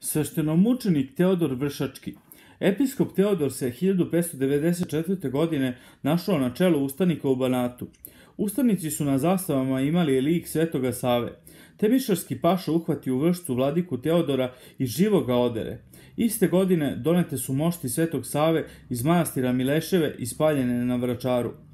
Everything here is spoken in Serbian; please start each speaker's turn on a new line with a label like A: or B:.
A: Sveštenomučenik Teodor Vršački. Episkop Teodor se 1594. godine našao na čelu ustanika u Banatu. Ustanici su na zastavama imali lik Svetoga Save. Temišvarski paša uhvati u Vršcu vladiku Teodora i živo ga odere. Iste godine donete su mošti Svetog Save iz manastira Mileševe i spaljene na Vračaru.